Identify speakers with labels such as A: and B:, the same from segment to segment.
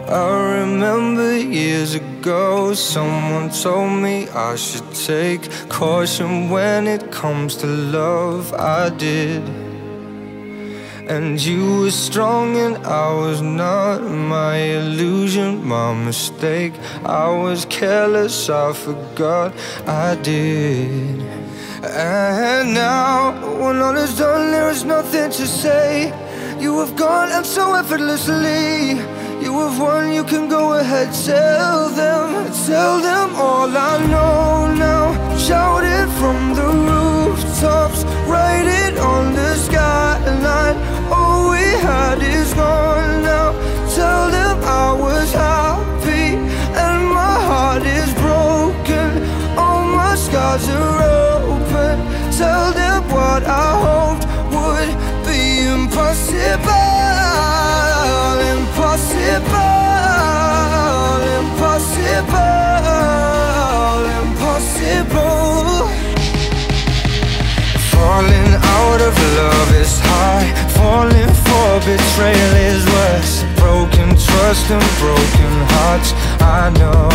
A: I remember years ago, someone told me I should take caution when it comes to love. I did. And you were strong and I was not. My illusion, my mistake. I was careless, I forgot I did. And now, when all is done, there is nothing to say. You have gone and so effortlessly. You have won, you can go ahead, tell them all I know now. Shout it from the rooftops, write it on the skyline. All we had is gone now. Tell them I was happy and my heart is broken. All my scars are open. Tell them what I hoped would be impossible. Impossible. Falling out of love is high. Falling for betrayal is worse. Broken trust and broken hearts. I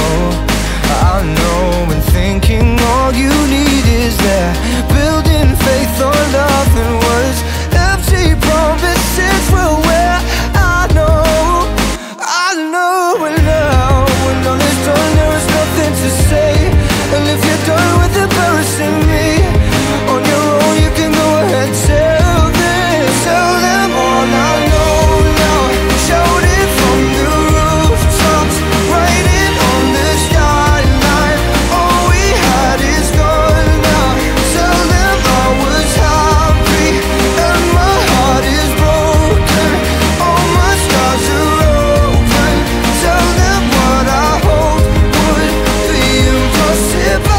A: know, and thinking all you need is there. Building faith on nothing words. Empty promises will wear. I know, and now when all is done, there is nothing to say. And if you're done with embarrassing me on your own, you can go ahead, tell them all I know now. Shout it from the rooftops, write it on the skyline. All we had is gone now. Tell them I was happy and my heart is broken. All my scars are open. Tell them what I hoped would be impossible.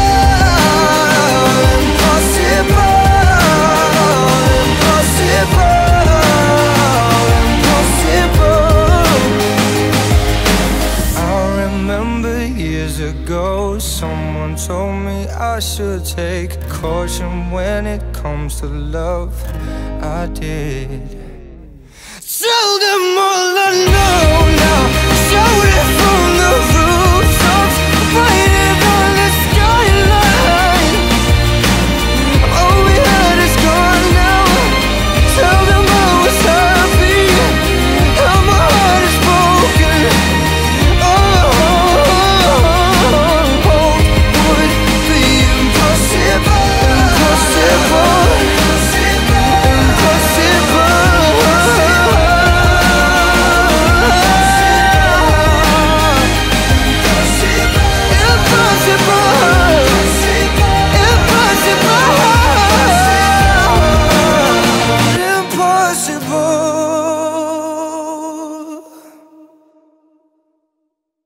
A: Ago, someone told me I should take caution when it comes to love. I did. Tell them all I know now. Shout it from the